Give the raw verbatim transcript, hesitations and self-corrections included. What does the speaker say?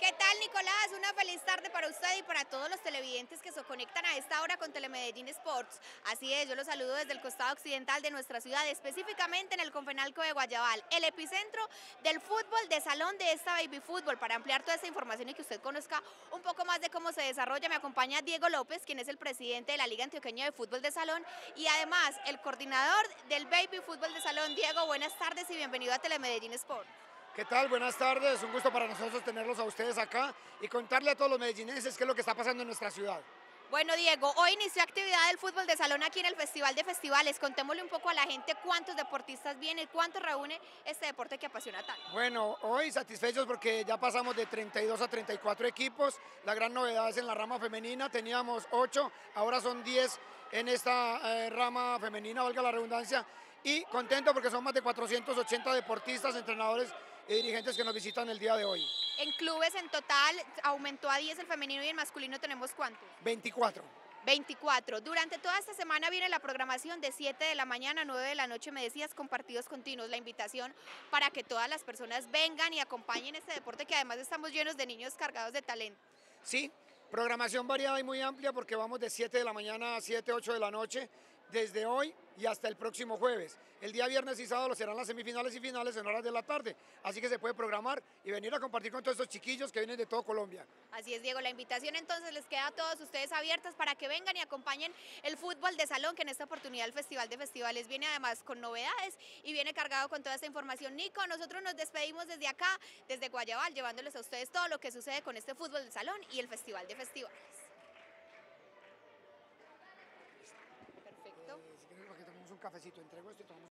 ¿Qué tal, Nicolás? Una feliz tarde para usted y para todos los televidentes que se conectan a esta hora con Telemedellín Sports. Así es, yo los saludo desde el costado occidental de nuestra ciudad, específicamente en el Confenalco de Guayabal, el epicentro del fútbol de salón de esta Baby Fútbol. Para ampliar toda esta información y que usted conozca un poco más de cómo se desarrolla, me acompaña Diego López, quien es el presidente de la Liga Antioqueña de Fútbol de Salón y además el coordinador del Baby Fútbol de Salón. Diego, buenas tardes y bienvenido a Telemedellín Sports. ¿Qué tal? Buenas tardes, un gusto para nosotros tenerlos a ustedes acá y contarle a todos los medellinenses qué es lo que está pasando en nuestra ciudad. Bueno, Diego, hoy inició actividad del fútbol de salón aquí en el Festival de Festivales. Contémosle un poco a la gente cuántos deportistas vienen, cuánto reúne este deporte que apasiona tanto. Bueno, hoy satisfechos porque ya pasamos de treinta y dos a treinta y cuatro equipos. La gran novedad es en la rama femenina, teníamos ocho, ahora son diez en esta eh, rama femenina, valga la redundancia. Y contento porque son más de cuatrocientos ochenta deportistas, entrenadores y dirigentes que nos visitan el día de hoy. En clubes en total aumentó a diez el femenino y el masculino tenemos ¿cuántos? veinticuatro. veinticuatro. Durante toda esta semana viene la programación de siete de la mañana a nueve de la noche, me decías, con partidos continuos. La invitación para que todas las personas vengan y acompañen este deporte que además estamos llenos de niños cargados de talento. Sí, programación variada y muy amplia porque vamos de siete de la mañana a siete, ocho de la noche, desde hoy y hasta el próximo jueves. El día viernes y sábado serán las semifinales y finales en horas de la tarde, así que se puede programar y venir a compartir con todos estos chiquillos que vienen de todo Colombia. Así es, Diego, la invitación entonces les queda a todos ustedes abiertas para que vengan y acompañen el fútbol de salón, que en esta oportunidad el Festival de Festivales viene además con novedades y viene cargado con toda esta información. Nico, nosotros nos despedimos desde acá, desde Guayabal, llevándoles a ustedes todo lo que sucede con este fútbol de salón y el Festival de Festivales. Perfecto. Eh, si quieren, que tomemos un cafecito, entrego esto y tomamos